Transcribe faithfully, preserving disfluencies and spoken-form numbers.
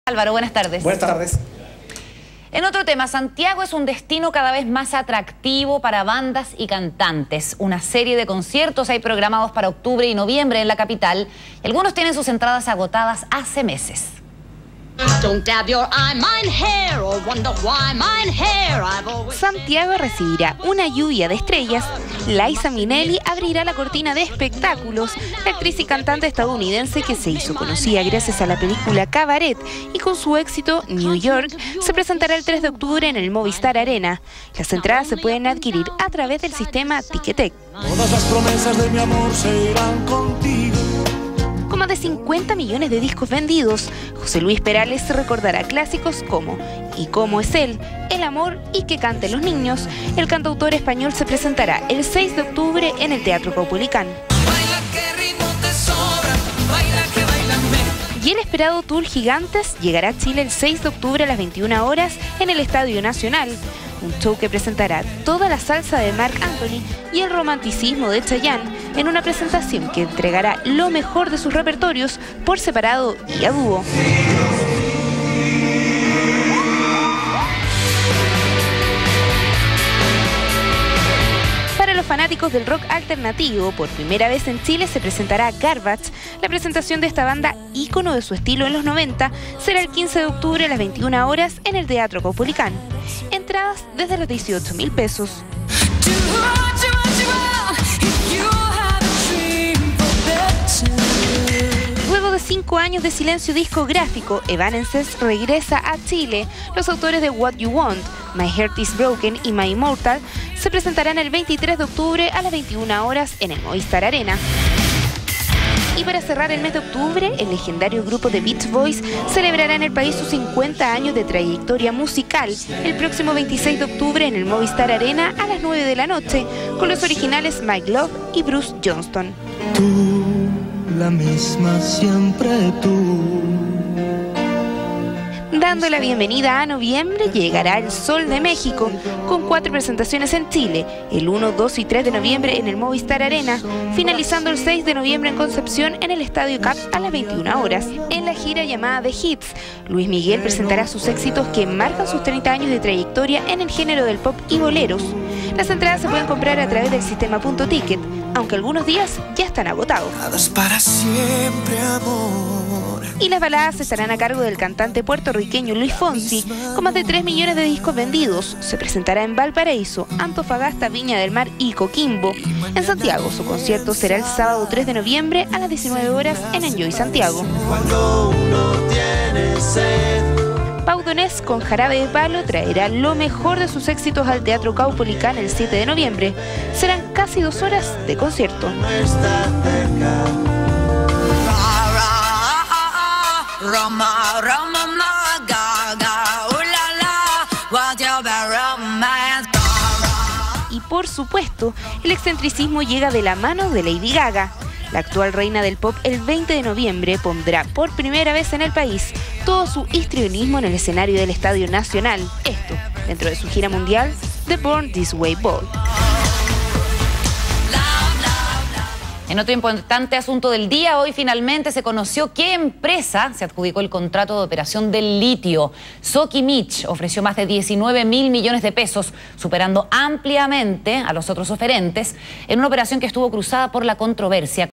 Álvaro, buenas tardes. Buenas tardes. En otro tema, Santiago es un destino cada vez más atractivo para bandas y cantantes. Una serie de conciertos hay programados para octubre y noviembre en la capital y algunos tienen sus entradas agotadas hace meses. Santiago recibirá una lluvia de estrellas. Liza Minnelli abrirá la cortina de espectáculos. La actriz y cantante estadounidense que se hizo conocida gracias a la película Cabaret y con su éxito New York se presentará el tres de octubre en el Movistar Arena. Las entradas se pueden adquirir a través del sistema Ticketek. Todas las promesas de mi amor se irán contigo. Con más de cincuenta millones de discos vendidos, José Luis Perales recordará clásicos como ¿Y cómo es él?, El amor y Que canten los niños. El cantautor español se presentará el seis de octubre en el Teatro Caupolicán. Y el esperado Tour Gigantes llegará a Chile el seis de octubre a las veintiuna horas en el Estadio Nacional. Un show que presentará toda la salsa de Marc Anthony y el romanticismo de Chayanne en una presentación que entregará lo mejor de sus repertorios por separado y a dúo. Para los fanáticos del rock alternativo, por primera vez en Chile se presentará Garbage. La presentación de esta banda, ícono de su estilo en los noventa, será el quince de octubre a las veintiuna horas en el Teatro Caupolicán. Entradas desde los dieciocho mil pesos. Luego de cinco años de silencio discográfico, Evanescence regresa a Chile. Los autores de What You Want, My Heart Is Broken y My Immortal se presentarán el veintitrés de octubre a las veintiuna horas en el Movistar Arena. Y para cerrar el mes de octubre, el legendario grupo de Beach Boys celebrará en el país sus cincuenta años de trayectoria musical el próximo veintiséis de octubre en el Movistar Arena a las nueve de la noche, con los originales Mike Love y Bruce Johnston. Tú, la misma siempre tú. Dando la bienvenida a noviembre, llegará el Sol de México, con cuatro presentaciones en Chile, el uno, dos y tres de noviembre en el Movistar Arena, finalizando el seis de noviembre en Concepción en el Estadio Cap a las veintiuna horas. En la gira llamada The Hits, Luis Miguel presentará sus éxitos que marcan sus treinta años de trayectoria en el género del pop y boleros. Las entradas se pueden comprar a través del sistema Punto Ticket, aunque algunos días ya están agotados. Para siempre, amor. Y las baladas estarán a cargo del cantante puertorriqueño Luis Fonsi, con más de tres millones de discos vendidos. Se presentará en Valparaíso, Antofagasta, Viña del Mar y Coquimbo. En Santiago, su concierto será el sábado tres de noviembre a las diecinueve horas en Enjoy Santiago. Pau Donés con Jarabe de Palo traerá lo mejor de sus éxitos al Teatro Caupolicán el siete de noviembre. Serán casi dos horas de concierto. Y por supuesto, el excentricismo llega de la mano de Lady Gaga. La actual reina del pop el veinte de noviembre pondrá por primera vez en el país todo su histrionismo en el escenario del Estadio Nacional. Esto dentro de su gira mundial The Born This Way Boy. En otro importante asunto del día, hoy finalmente se conoció qué empresa se adjudicó el contrato de operación del litio. Sokimich ofreció más de diecinueve mil millones de pesos, superando ampliamente a los otros oferentes, en una operación que estuvo cruzada por la controversia.